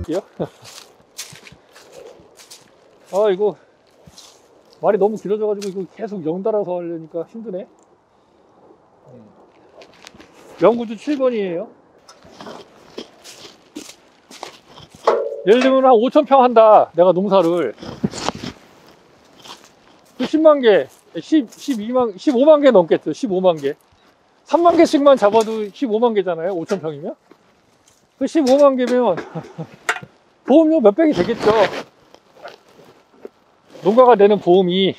할게요. 아, 이거 말이 너무 길어져가지고 이거 계속 연달아서 하려니까 힘드네. 연구주 7번이에요. 예를 들면 한 5,000평 한다, 내가 농사를. 그 10만 개, 15만 개 넘겠죠. 15만 개. 3만 개씩만 잡아도 15만 개잖아요. 5,000평이면. 그 15만 개면 보험료 몇백이 되겠죠. 농가가 내는 보험이.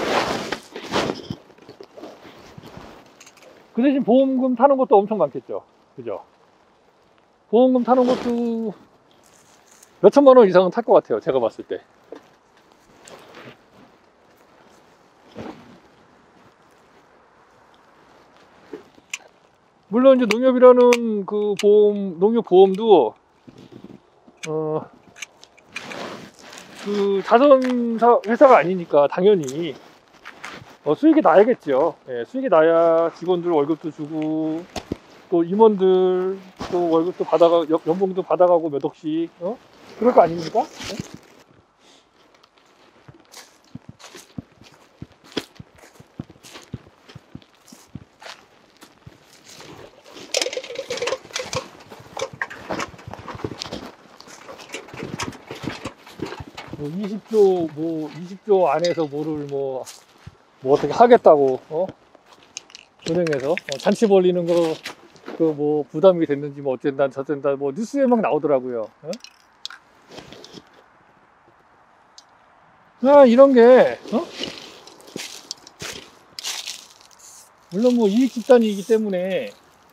그 대신 보험금 타는 것도 엄청 많겠죠. 그죠? 보험금 타는 것도 몇천만 원 이상은 탈 것 같아요. 제가 봤을 때. 물론 이제 농협이라는 그 보험, 농협보험도 그 자선사 회사가 아니니까 당연히 수익이 나야겠죠. 예, 수익이 나야 직원들 월급도 주고 또 임원들 또 월급도 받아가, 연봉도 받아가고 몇 억씩 그럴 거 아닙니까? 예? 20조 안에서 뭐를 뭐 어떻게 하겠다고 은행에서 잔치 벌리는 거 그 뭐 부담이 됐는지 뭐 어쩐다 저쩐다 뭐 뉴스에 막 나오더라고요. 이런 게 물론 뭐 이익 집단이기 때문에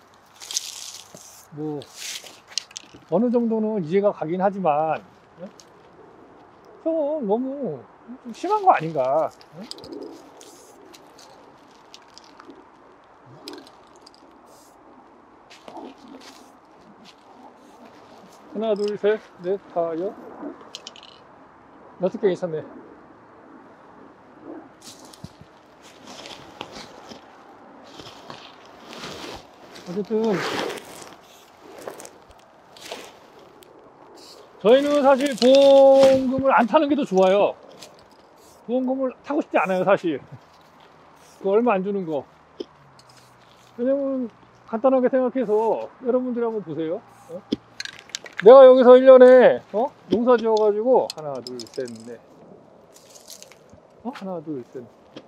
뭐 어느 정도는 이해가 가긴 하지만 좀 너무 좀 심한 거 아닌가. 하나 둘 셋 넷 다 여섯 개 있었네. 어쨌든 저희는 사실 보험금을 안 타는 게 더 좋아요. 보험금을 타고 싶지 않아요, 사실. 그 얼마 안 주는 거. 왜냐면 간단하게 생각해서 여러분들이 한번 보세요. 내가 여기서 1년에 농사 지어가지고 하나 둘 셋 넷 하나 둘 셋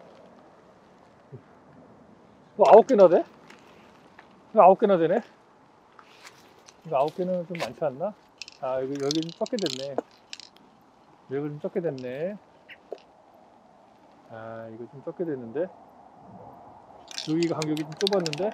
뭐 9개나 돼? 이거 9개나 되네? 이거 9개는 좀 많지 않나? 아, 여기 좀 적게 됐네. 여기 좀 적게 됐네. 아, 이거 좀 적게 됐는데? 여기가 간격이 좀 좁았는데?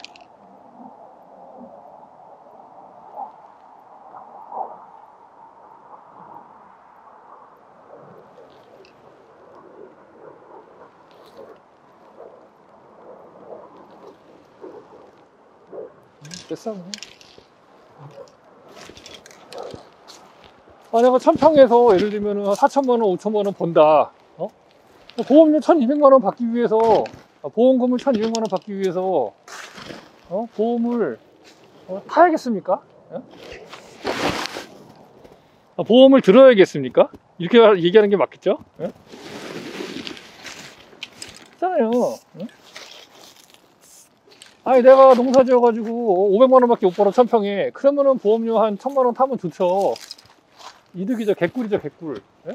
됐어. 내가 1,000평에서 예를 들면 4천만원, 5천만원 번다. 보험료 1,200만원 받기 위해서, 보험금을 1,200만원 받기 위해서, 보험을, 타야겠습니까? 보험을 들어야겠습니까? 이렇게 얘기하는 게 맞겠죠? 있잖아요. 아니, 내가 농사 지어가지고 500만원 밖에 못 벌어, 1,000평에. 그러면은 보험료 한 1,000만원 타면 좋죠. 이득이죠. 개꿀이죠, 개꿀. 예?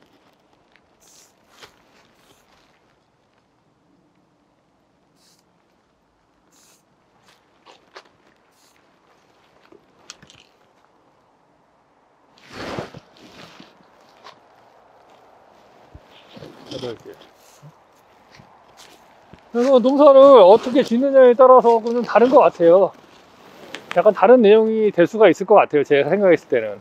그래서 농사를 어떻게 짓느냐에 따라서 좀 다른 것 같아요. 약간 다른 내용이 될 수가 있을 것 같아요. 제가 생각했을 때는.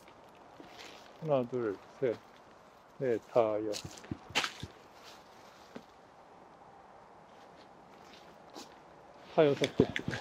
하나, 둘, 셋, 넷, 다, 6개.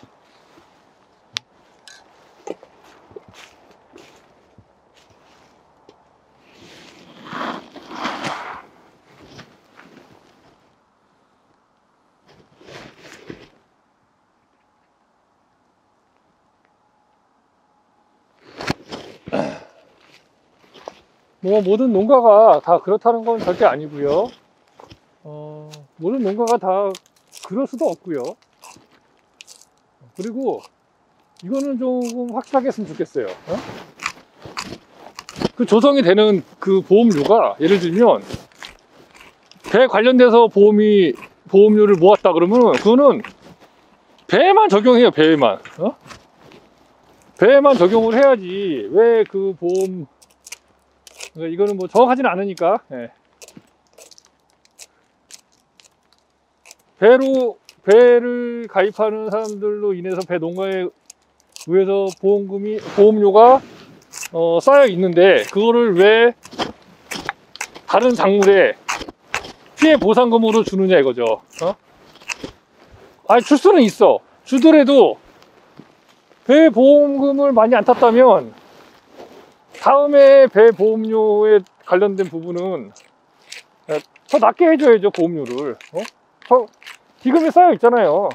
뭐 모든 농가가 다 그렇다는 건 절대 아니고요. 모든 농가가 다 그럴 수도 없고요. 그리고 이거는 조금 확실하게 했으면 좋겠어요. 그 조성이 되는 그 보험료가, 예를 들면 배 관련돼서 보험료를 모았다 그러면 그거는 배에만 적용해요. 배에만. 배에만 적용을 해야지. 왜 그 보험, 이거는 뭐 정확하지는 않으니까. 예. 배를 가입하는 사람들로 인해서 배 농가에 의해서 보험료가 쌓여 있는데, 그거를 왜 다른 작물에 피해 보상금으로 주느냐 이거죠. 아니, 줄 수는 있어. 주더라도 배 보험금을 많이 안 탔다면 다음에 배 보험료에 관련된 부분은 더 낮게 해줘야죠. 보험료를. 기금이 쌓여 있잖아요.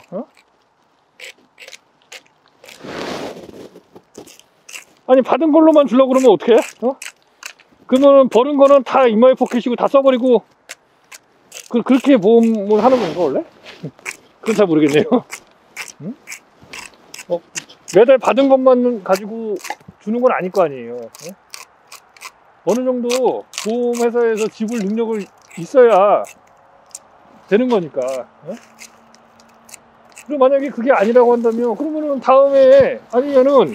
아니, 받은 걸로만 주려고 그러면 어떡해? 그러면 버는 거는 다 인마이 포켓이고 다 써버리고 그렇게 보험을 하는 건가 원래? 그건 잘 모르겠네요. 매달 받은 것만 가지고 주는 건 아닐 거 아니에요. 어느 정도 보험회사에서 지불 능력을 있어야 되는 거니까. 그리고 만약에 그게 아니라고 한다면, 그러면은 다음에, 아니면은,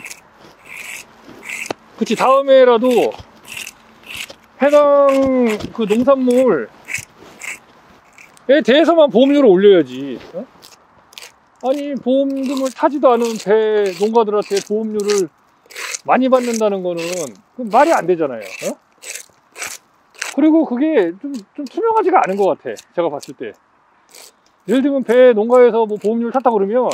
그치, 다음에라도 해당 그 농산물에 대해서만 보험료를 올려야지. 아니, 보험금을 타지도 않은 배 농가들한테 보험료를 많이 받는다는 거는 말이 안 되잖아요. 그리고 그게 좀 투명하지가 않은 것 같아. 제가 봤을 때. 예를 들면 배 농가에서 뭐 보험료를 탔다 그러면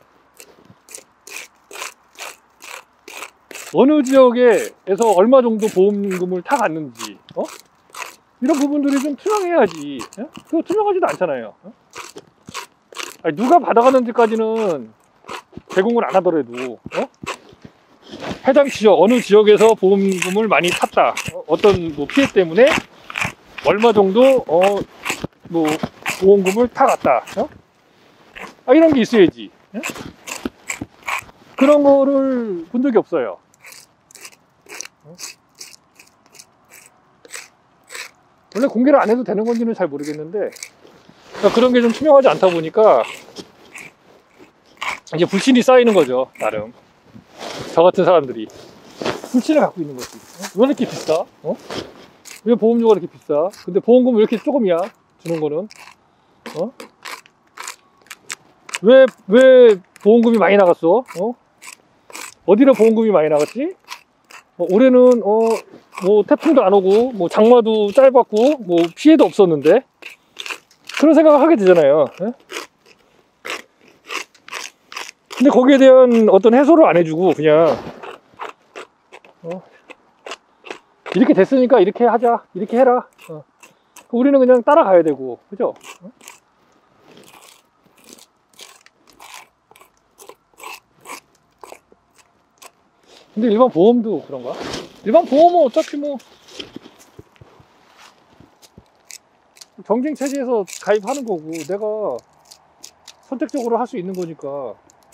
어느 지역에서 얼마 정도 보험금을 타갔는지 이런 부분들이 좀 투명해야지. 그거 투명하지도 않잖아요. 아니, 누가 받아가는지까지는 제공을 안 하더라도 해당 지역, 어느 지역에서 보험금을 많이 탔다, 어떤 뭐 피해 때문에 얼마 정도 뭐 보험금을 타갔다, 이런 게 있어야지. 그런 거를 본 적이 없어요. 원래 공개를 안 해도 되는 건지는 잘 모르겠는데, 그런 게 좀 투명하지 않다 보니까 이제 불신이 쌓이는 거죠. 나름 저 같은 사람들이 불신을 갖고 있는 거지. 왜 이렇게 비싸? 왜 보험료가 이렇게 비싸? 근데 보험금 왜 이렇게 조금이야? 주는 거는 왜 보험금이 많이 나갔어? 어디로 보험금이 많이 나갔지? 올해는 뭐 태풍도 안 오고 뭐 장마도 짧았고 뭐 피해도 없었는데, 그런 생각을 하게 되잖아요. 근데 거기에 대한 어떤 해소를 안 해주고 그냥 이렇게 됐으니까 이렇게 하자, 이렇게 해라. 우리는 그냥 따라가야 되고, 그죠? 근데 일반 보험도 그런가? 일반 보험은 어차피 뭐 경쟁 체제에서 가입하는 거고 내가 선택적으로 할 수 있는 거니까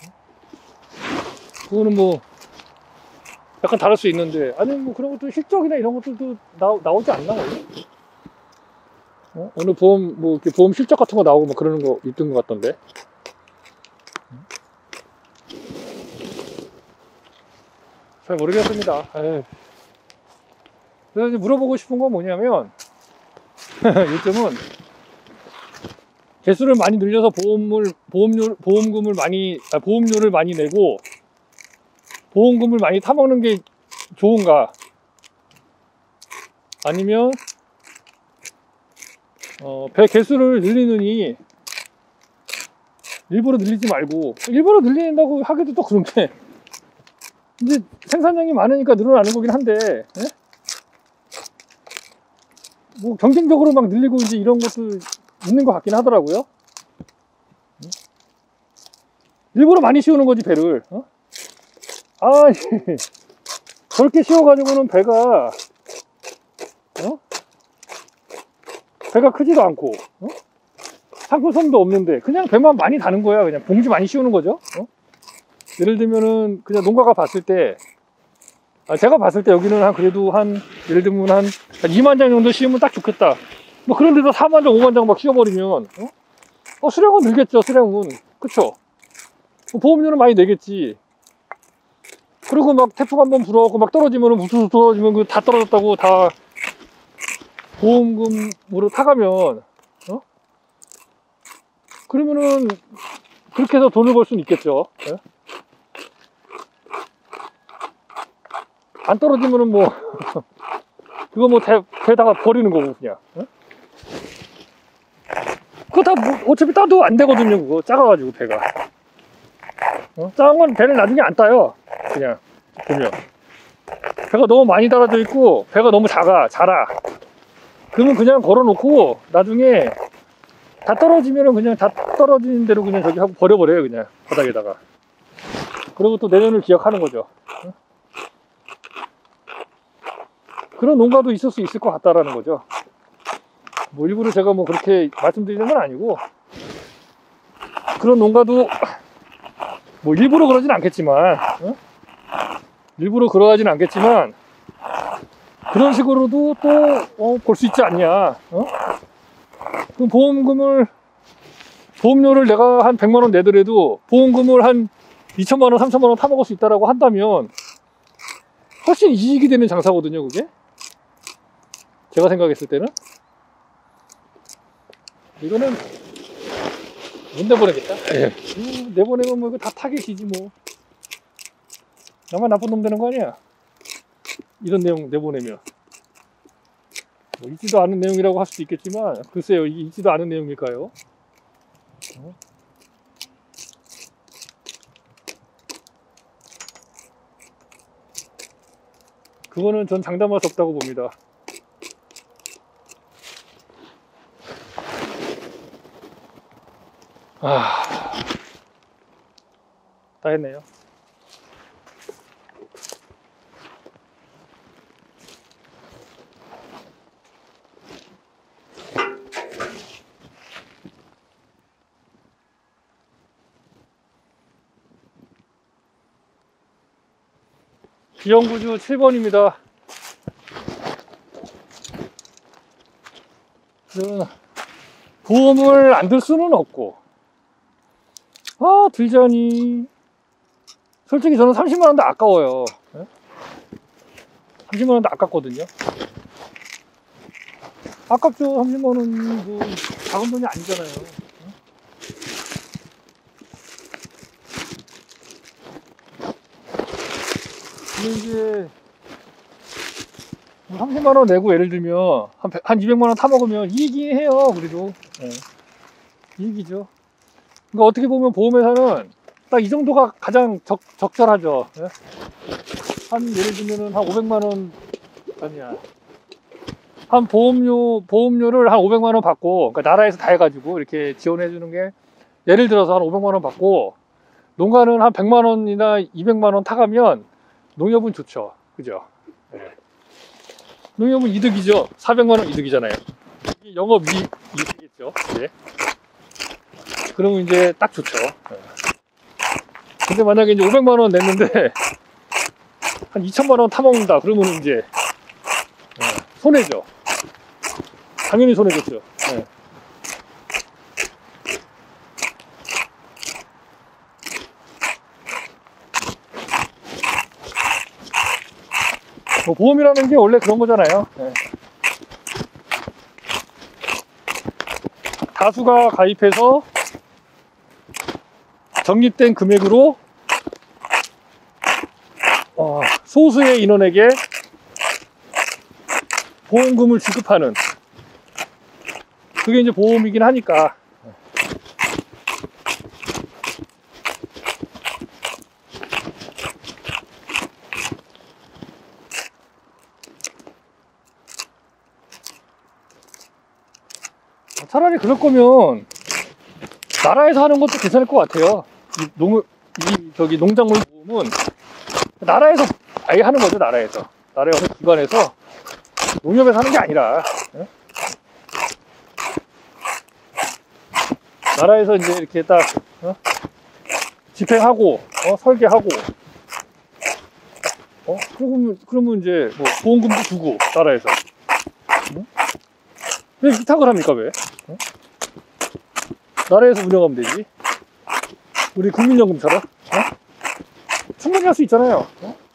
그거는 뭐 약간 다를 수 있는데, 아니 뭐 그런 것도 실적이나 이런 것들도 나오지 않나 원래? 어느 보험 뭐 이렇게 보험 실적 같은 거 나오고 뭐 그러는 거 있던 것 같던데. 잘 모르겠습니다. 그래서 이제 물어보고 싶은 건 뭐냐면 요즘은 개수를 많이 늘려서 보험료를 많이 내고 보험금을 많이 타먹는 게 좋은가? 아니면 배 개수를 늘리느니 일부러 늘리지 말고. 일부러 늘린다고 하기도 또 그런 게 이제 생산량이 많으니까 늘어나는 거긴 한데, 예? 뭐 경쟁적으로 막 늘리고 이제 이런 것도 있는 것 같긴 하더라고요. 일부러 많이 씌우는 거지 배를. 아 저렇게 씌워가지고는 배가 배가 크지도 않고 상품성도 없는데 그냥 배만 많이 다는 거야. 그냥 봉지 많이 씌우는 거죠. 예를 들면은 그냥 농가가 봤을 때, 제가 봤을 때 여기는 한 그래도 한 예를 들면 한 2만 장 정도 씌우면 딱 좋겠다. 뭐 그런 데서 4만 장 5만 장 막 씌워버리면 수량은 늘겠죠. 수량은. 그쵸. 보험료는 많이 내겠지. 그리고 막 태풍 한번 불어갖고 막 떨어지면은 우수수 떨어지면 그 다 떨어졌다고 다 보험금으로 타가면 그러면은 그렇게 해서 돈을 벌 수는 있겠죠. 예? 안 떨어지면은 뭐 그거 뭐 배에다가 버리는 거고 그냥. 예? 그거 다 뭐 어차피 따도 안 되거든요. 그거 작아가지고 배가. 작은 건 배를 나중에 안 따요. 그냥 보면 배가 너무 많이 달아져 있고 배가 너무 자라. 그러면 그냥 걸어놓고 나중에 다 떨어지면은 그냥 다 떨어지는 대로 그냥 저기 하고 버려버려요. 그냥 바닥에다가. 그리고 또 내년을 기약하는 거죠. 그런 농가도 있을 수 있을 것 같다라는 거죠. 뭐 일부러 제가 뭐 그렇게 말씀드리는 건 아니고, 그런 농가도 뭐 일부러 그러진 않겠지만, 일부러 그러진 않겠지만 그런 식으로도 또 볼 수 있지 않냐. 그럼 보험료를 내가 한 100만원 내더라도 보험금을 한 2천만원 3천만원 타먹을 수 있다라고 한다면 훨씬 이익이 되는 장사거든요. 그게 제가 생각했을 때는. 이거는 못 내보내겠다. 내보내면 뭐 이거 다 타겟이지 뭐. 나만 나쁜 놈 되는 거 아니야. 이런 내용 내보내면. 뭐 있지도 않은 내용이라고 할 수도 있겠지만, 글쎄요, 이게 있지도 않은 내용일까요? 그거는 전 장담할 수 없다고 봅니다. 다 했네요. 기영구주 7번입니다. 보험을 안 들 수는 없고, 들자니 솔직히 저는 30만원도 아까워요. 30만원도 아깝거든요. 아깝죠. 30만원 뭐 작은 돈이 아니잖아요. 근데 이제 30만원 내고 예를 들면 한 200만원 타먹으면 이익이 해요. 그래도 이익이죠. 그러니까 어떻게 보면 보험회사는 딱 이 정도가 가장 적절하죠. 한 예를 들면은 한 500만원 아니야, 한 보험료를 한 500만원 받고, 그러니까 나라에서 다 해가지고 이렇게 지원해 주는 게, 예를 들어서 한 500만원 받고 농가는 한 100만원이나 200만원 타가면 농협은 좋죠. 그죠? 농협은 이득이죠. 400만원 이득이잖아요. 영업이익이겠죠. 네. 그러면 이제 딱 좋죠. 근데 만약에 이제 500만원 냈는데 한 2천만원 타먹는다 그러면 이제 손해죠. 당연히 손해겠죠. 뭐 보험이라는 게 원래 그런 거잖아요. 다수가 가입해서 적립된 금액으로 소수의 인원에게 보험금을 지급하는, 그게 이제 보험이긴 하니까. 차라리 그럴 거면 나라에서 하는 것도 괜찮을 것 같아요. 저기 농작물 보험은 나라에서 아예 하는 거죠. 나라에서 기관에서 농협에서 하는 게 아니라, 예? 나라에서 이제 이렇게 딱 집행하고 설계하고 그러면 이제 뭐 보험금도 주고 나라에서. 왜 위탁을 합니까? 왜? 나라에서 운영하면 되지. 우리 국민연금처럼 충분히 할 수 있잖아요.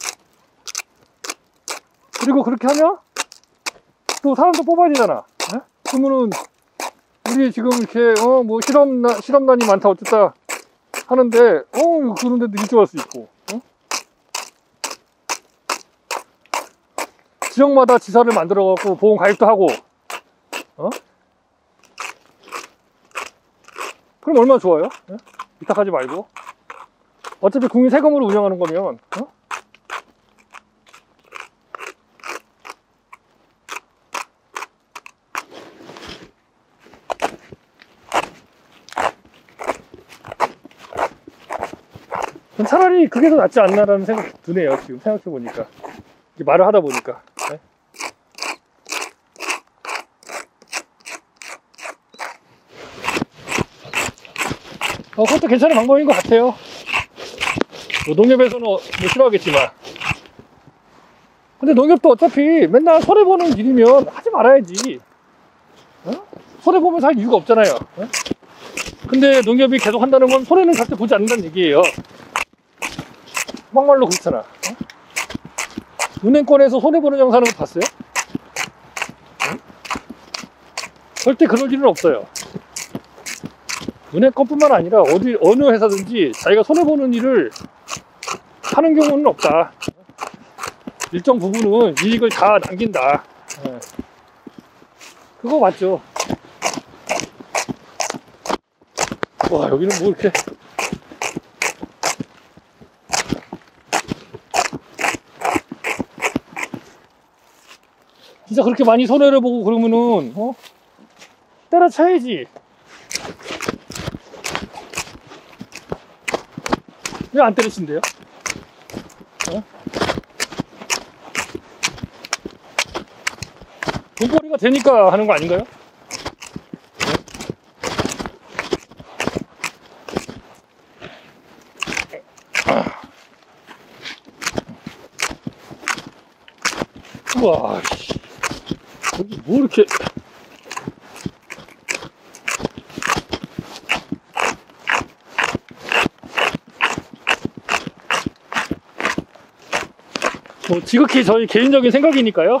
그리고 그렇게 하면 또 사람도 뽑아야 되잖아. 그러면은 우리 지금 이렇게 뭐 실업난이 많다 어쨌다 하는데 그런데도 일조할 수 있고, 지역마다 지사를 만들어 갖고 보험 가입도 하고, 그럼 얼마나 좋아요? 위탁하지 말고. 어차피 국민 세금으로 운영하는 거면, 차라리 그게 더 낫지 않나라는 생각이 드네요. 지금 생각해보니까, 말을 하다 보니까. 네? 그것도 괜찮은 방법인 것 같아요. 뭐 농협에서는 뭐 싫어하겠지만. 근데 농협도 어차피 맨날 손해보는 일이면 하지 말아야지. 손해보면서 할 이유가 없잖아요. 근데 농협이 계속 한다는 건 손해는 절대 보지 않는다는 얘기예요. 막말로 그렇잖아. 은행권에서 손해보는 영상을 봤어요? 절대 그럴 일은 없어요. 은행권뿐만 아니라 어느 회사든지 자기가 손해보는 일을 하는 경우는 없다. 일정 부분은 이익을 다 남긴다. 그거 맞죠? 와, 여기는 뭐 이렇게 진짜 그렇게 많이 손해를 보고 그러면은 때려쳐야지. 왜 안 때려친대요? 돈벌이가 되니까 하는 거 아닌가요? 우와, 여기 뭐 이렇게 뭐 지극히 저희 개인적인 생각이니까요.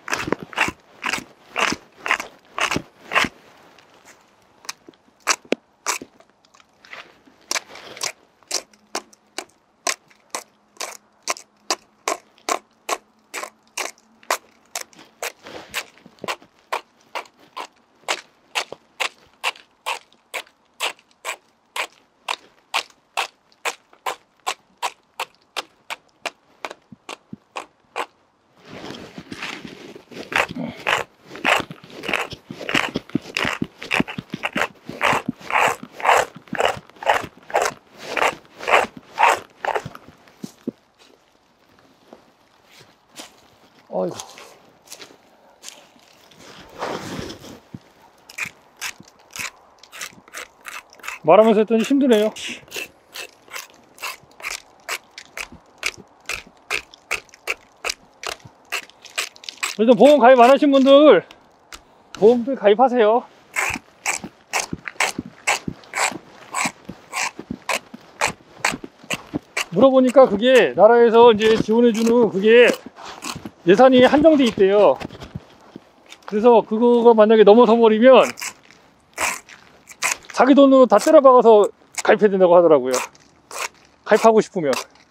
아이고. 말하면서 했더니 힘드네요. 일단 보험 가입 안 하신 분들 보험들 가입하세요. 물어보니까 그게 나라에서 이제 지원해주는 그게 예산이 한정돼 있대요. 그래서 그거가 만약에 넘어서 버리면 자기 돈으로 다 때려박아서 가입해야 된다고 하더라고요. 가입하고 싶으면.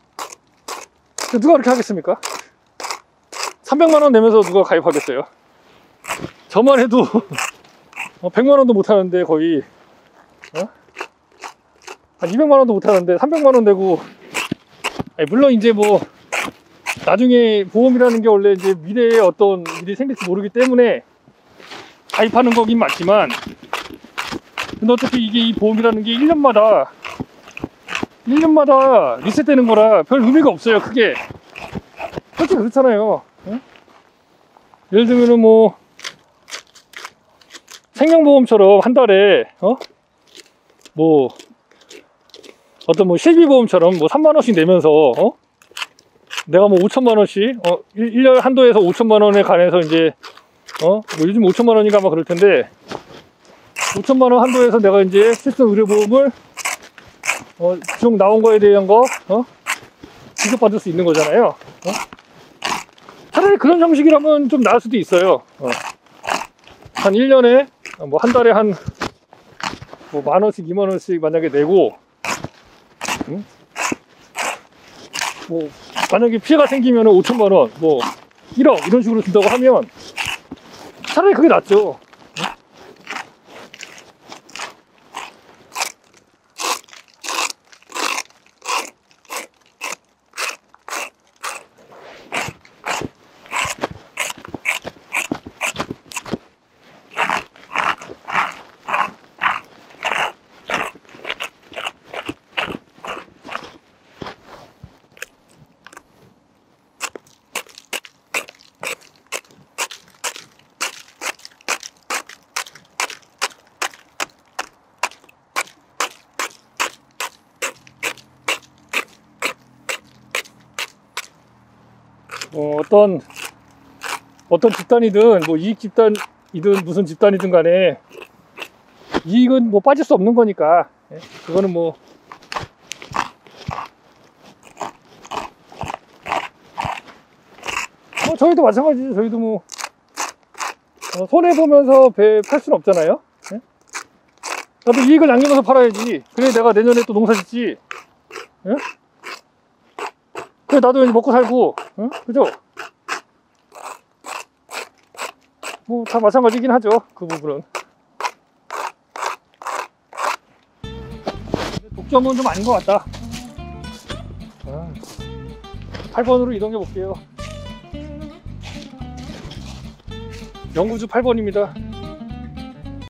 누가 그렇게 하겠습니까? 300만원 내면서 누가 가입하겠어요? 저만 해도 100만원도 못하는데 거의 한 200만원도 못하는데 300만원 내고, 아니 물론 이제 뭐 나중에 보험이라는 게 원래 이제 미래에 어떤 일이 생길지 모르기 때문에 가입하는 거긴 맞지만, 근데 어차피 이게 이 보험이라는 게 1년마다 리셋되는 거라 별 의미가 없어요. 크게 솔직히 그렇잖아요. 응? 예를 들면은 뭐 생명보험처럼 한 달에 뭐 어떤 뭐 실비보험처럼 뭐 3만원씩 내면서 내가 뭐 5천만원씩 1년 한도에서 5천만원에 관해서 이제 뭐 요즘 5천만원인가 아마 그럴 텐데 5천만원 한도에서 내가 이제 실손 의료보험을 쭉 나온 거에 대한 거 지급받을 수 있는 거잖아요. 차라리 그런 형식이라면 좀 나을 수도 있어요. 한 1년에 뭐 한 달에 한 뭐 만원씩 2만원씩 만약에 내고 뭐 만약에 피해가 생기면 5천만원 뭐 1억 이런 식으로 준다고 하면 차라리 그게 낫죠. 어떤 집단이든 뭐 이익 집단이든 무슨 집단이든 간에 이익은 뭐 빠질 수 없는 거니까 그거는 뭐 저희도 마찬가지죠. 저희도 뭐 손해 보면서 배 팔 수는 없잖아요. 나도 이익을 남기면서 팔아야지. 그래 내가 내년에 또 농사 짓지. 그래 나도 이제 먹고 살고, 그죠? 뭐 다 마찬가지긴 하죠. 그 부분은. 독점은 좀 아닌 것 같다. 8번으로 이동해 볼게요. 영구주 8번입니다.